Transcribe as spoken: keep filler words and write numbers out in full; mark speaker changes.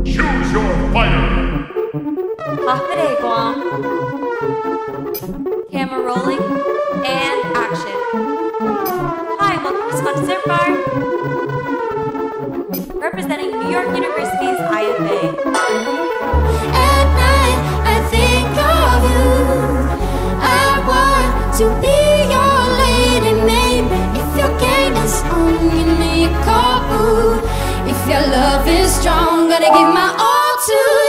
Speaker 1: Choose your fighter.
Speaker 2: Hafide Guam. Camera rolling and action. Hi, welcome to Scott Dessert Bar. Representing New York University's I F A.
Speaker 3: At night, I think of you. I want to be your lady, maybe. If your game is on, you need a call. If your love is strong, gonna give my all to you.